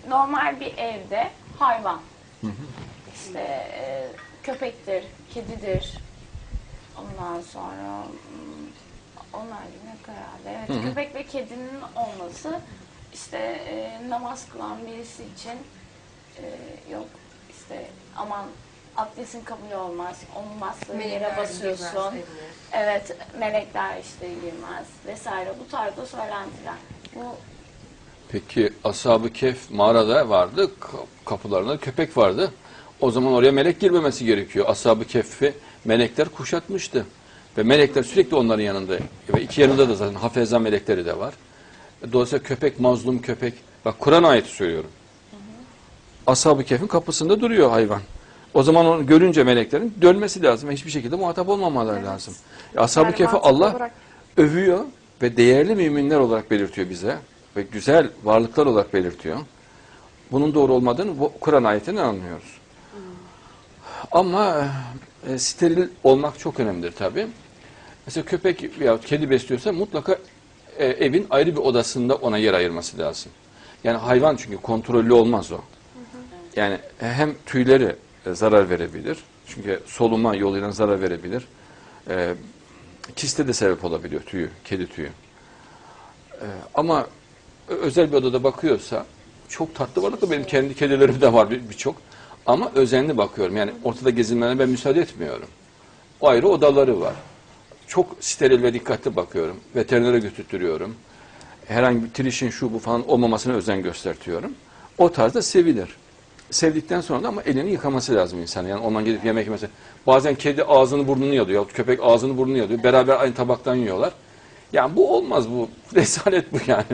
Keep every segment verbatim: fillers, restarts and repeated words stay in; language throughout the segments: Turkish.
normal bir evde hayvan. İşte e, köpektir, kedidir. Ondan sonra hmm, onlar yine herhalde. Evet, Hı hı. köpek ve kedinin olması işte e, namaz kılan birisi için e, yok işte aman abdestin kabul olmaz, onun bastığı yere Melekler basıyorsun. girmez, edilir. Evet, melekler işte girmez vesaire. Bu tarzda söylentiler. Bu Peki Ashab-ı Kehf mağarada vardı. Kapılarında köpek vardı. O zaman oraya melek girmemesi gerekiyor. Ashab-ı Kehf'i melekler kuşatmıştı. Ve melekler sürekli onların yanında. Ve iki yanında da zaten hafeza melekleri de var. Dolayısıyla köpek, mazlum köpek. Bak Kur'an ayeti söylüyorum. Ashab-ı Kehf'in kapısında duruyor hayvan. O zaman onu görünce meleklerin dönmesi lazım. Hiçbir şekilde muhatap olmamaları Evet. lazım. Ashab-ı Yani Kehf'i mantıklı Allah olarak- övüyor ve değerli müminler olarak belirtiyor bize. Ve güzel varlıklar olarak belirtiyor. Bunun doğru olmadığını bu Kur'an ayetinden anlıyoruz. Ama e, steril olmak çok önemlidir tabii. Mesela köpek veya kedi besliyorsa mutlaka e, evin ayrı bir odasında ona yer ayırması lazım. Yani hayvan çünkü kontrollü olmaz o. Yani hem tüyleri e, zarar verebilir. Çünkü soluma yoluyla zarar verebilir. E, kiste de sebep olabiliyor tüyü, kedi tüyü. E, ama özel bir odada bakıyorsa çok tatlı varlıklı benim kendi kedilerim de var birçok. Ama özenli bakıyorum. Yani ortada gezinmelerine ben müsaade etmiyorum. O ayrı odaları var. Çok steril ve dikkatli bakıyorum. Veterinere götürtüyorum. Herhangi bir trişin şu bu falan olmamasına özen göstertiyorum. O tarzda sevilir. Sevdikten sonra da ama elini yıkaması lazım insan. Yani ondan gidip yemek yemesi. Bazen kedi ağzını burnunu yalıyor. Köpek ağzını burnunu yalıyor. Beraber aynı tabaktan yiyorlar. Yani bu olmaz bu. Rezalet bu yani.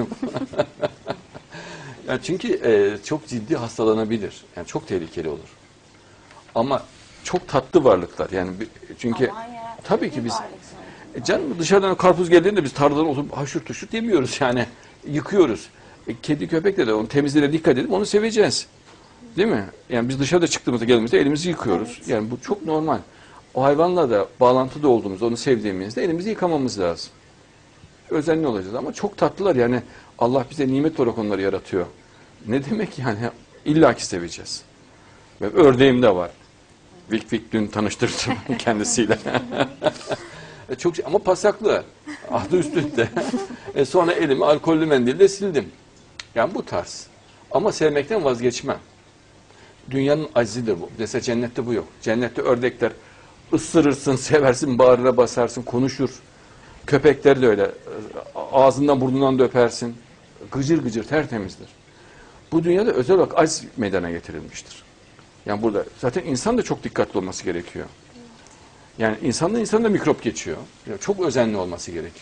Yani çünkü e, çok ciddi hastalanabilir. Yani çok tehlikeli olur. Ama çok tatlı varlıklar. Yani bir- çünkü aman ya, tabii ki bir biz varlık sonuçta. e canım dışarıdan karpuz geldiğinde biz tarladan oturup haşır tuşur demiyoruz yani. Yıkıyoruz. E, kedi köpekle de onun temizliğine dikkat edip onu seveceğiz. Değil mi? Yani biz dışarıda çıktığımızda geldiğimizde elimizi yıkıyoruz. Evet. Yani bu çok normal. O hayvanla da bağlantıda olduğumuzda, onu sevdiğimizde elimizi yıkamamız lazım. Özenli olacağız ama çok tatlılar yani Allah bize nimet olarak onları yaratıyor. Ne demek yani? İlla ki seveceğiz. Ve ördeğim de var. Vik Vik dün tanıştırdım kendisiyle. E çok şey, ama pasaklı. Adı üstünde. e sonra elimi alkollü mendille sildim. Yani bu tarz. Ama sevmekten vazgeçmem. Dünyanın acizidir bu. Mesela cennette bu yok. Cennette ördekler ısırırsın, seversin, bağrına basarsın, konuşur. Köpekler de öyle. Ağzından burnundan da öpersin. Gıcır gıcır tertemizdir. Bu dünyada özel olarak aciz meydana getirilmiştir. Yani burada zaten insan da çok dikkatli olması gerekiyor. Yani insanla insanda mikrop geçiyor. Yani çok özenli olması gerekir.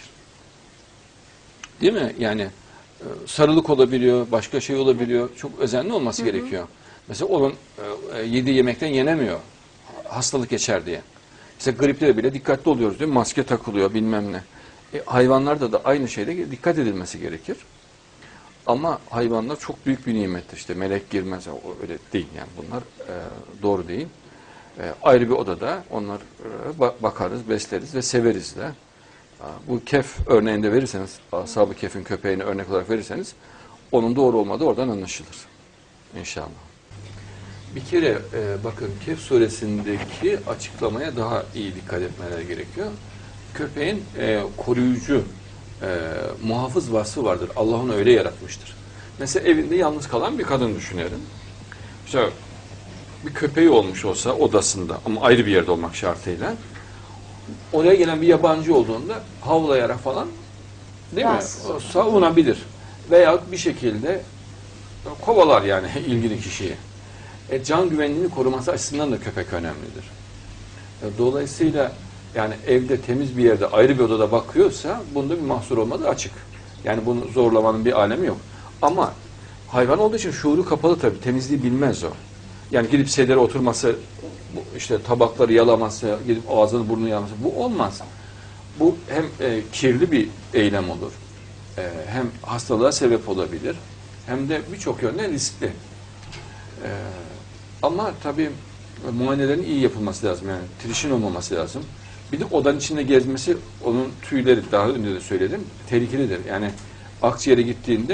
Değil mi? Yani e, sarılık olabiliyor, başka şey olabiliyor. Çok özenli olması hı hı. gerekiyor. Mesela onun e, yediği yemekten yenemiyor. Hastalık geçer diye. Mesela gripte de bile dikkatli oluyoruz değil mi? Maske takılıyor bilmem ne. E, hayvanlarda da aynı şeyde dikkat edilmesi gerekir. Ama hayvanlar çok büyük bir nimettir. İşte melek girmez. Öyle değil yani bunlar e, doğru değil. E, ayrı bir odada onlar e, bakarız, besleriz ve severiz de. E, bu kef örneğinde verirseniz, Ashab-ı Kehf'in köpeğini örnek olarak verirseniz onun doğru olmadığı oradan anlaşılır. İnşallah. Bir kere e, bakın Kehf suresindeki açıklamaya daha iyi dikkat etmeleri gerekiyor. Köpeğin e, koruyucu, e, muhafız vasfı vardır. Allah onu öyle yaratmıştır. Mesela evinde yalnız kalan bir kadın düşünelim. İşte bir köpeği olmuş olsa odasında ama ayrı bir yerde olmak şartıyla oraya gelen bir yabancı olduğunda havlayarak falan değil mi? Savunabilir. Veya bir şekilde kovalar yani ilgili kişiyi. E, can güvenliğini koruması açısından da köpek önemlidir. E, dolayısıyla yani evde temiz bir yerde ayrı bir odada bakıyorsa bunda bir mahsur olmadığı açık. Yani bunu zorlamanın bir alemi yok. Ama hayvan olduğu için şuuru kapalı tabii. Temizliği bilmez o. Yani gidip sedere oturması, işte tabakları yalaması, gidip ağzını burnunu yalaması bu olmaz. Bu hem e, kirli bir eylem olur. E, hem hastalığa sebep olabilir. Hem de birçok yönden riskli. E, ama tabii muayenelerin iyi yapılması lazım. Yani trişin olmaması lazım. Bir de odanın içinde gezmesi, onun tüyleri daha önce de söyledim, tehlikelidir. Yani akciğere gittiğinde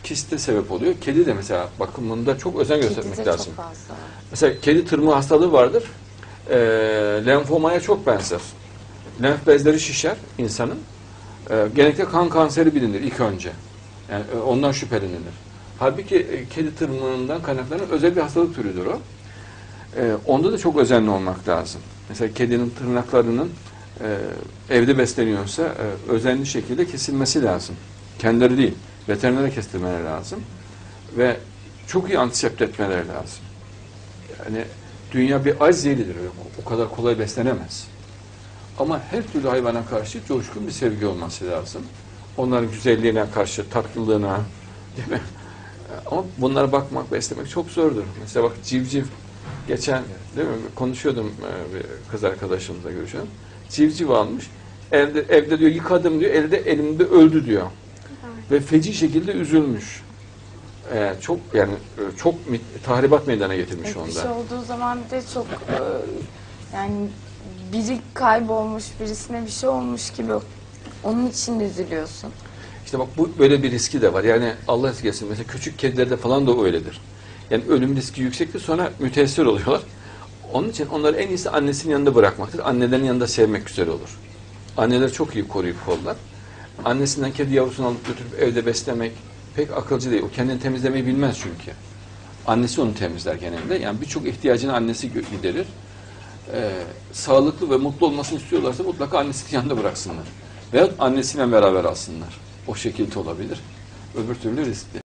kiste sebep oluyor. Kedi de mesela bakımında çok özen göstermek Kedide lazım. çok fazla var. Mesela kedi tırmığı hastalığı vardır. E, lenfomaya çok benzer. Lenf bezleri şişer insanın. E, genellikle kan kanseri bilinir ilk önce. Yani e, ondan şüphelenilir. Halbuki e, kedi tırmığından kaynaklanan özel bir hastalık türüdür o. E, onda da çok özenli olmak lazım. Mesela kedinin tırnaklarının e, evde besleniyorsa e, özenli şekilde kesilmesi lazım. Kendileri değil, veterinere kestirmeleri lazım. Ve çok iyi antisept etmeleri lazım. Yani dünya bir aç zehirlidir. O kadar kolay beslenemez. Ama her türlü hayvana karşı coşkun bir sevgi olması lazım. Onların güzelliğine karşı, tatlılığına, değil mi? Ama bunlara bakmak, beslemek çok zordur. Mesela bak civciv, geçen değil mi konuşuyordum bir kız arkadaşımızla görüşüyorum. Civciv almış, evde, evde diyor yıkadım diyor, elde elimde öldü diyor. Ve feci şekilde üzülmüş. Ee, çok yani çok tahribat meydana getirmiş Evet, onda. bir şey olduğu zaman bir de çok e, yani biri kaybolmuş, birisine bir şey olmuş gibi onun için de üzülüyorsun. İşte bak bu böyle bir riski de var. Yani Allah esirgesin mesela küçük kedilerde falan da öyledir. Yani ölüm riski yüksektir, sonra müteessir oluyorlar. Onun için onları en iyisi annesinin yanında bırakmaktır. Annelerin yanında sevmek güzel olur. Anneler çok iyi koruyup kollar. Annesinden kedi yavrusunu alıp götürüp evde beslemek pek akılcı değil. O kendini temizlemeyi bilmez çünkü. Annesi onu temizler genelde. Yani birçok ihtiyacını annesi giderir. Ee, sağlıklı ve mutlu olmasını istiyorlarsa mutlaka annesinin yanında bıraksınlar. Veyahut annesiyle beraber alsınlar. O şekilde olabilir. Öbür türlü riskli.